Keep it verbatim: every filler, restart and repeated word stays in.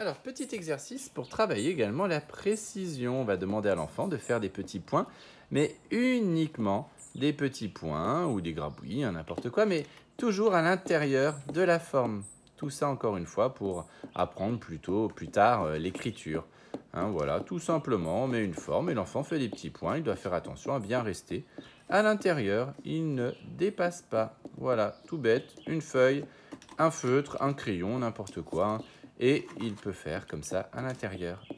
Alors, petit exercice pour travailler également la précision. On va demander à l'enfant de faire des petits points, mais uniquement des petits points ou des grabouillis, hein, n'importe quoi, mais toujours à l'intérieur de la forme. Tout ça, encore une fois, pour apprendre plutôt plus tard euh, l'écriture. Hein, voilà, tout simplement, on met une forme et l'enfant fait des petits points. Il doit faire attention à bien rester à l'intérieur. Il ne dépasse pas. Voilà, tout bête, une feuille, un feutre, un crayon, n'importe quoi, hein. Et il peut faire comme ça à l'intérieur.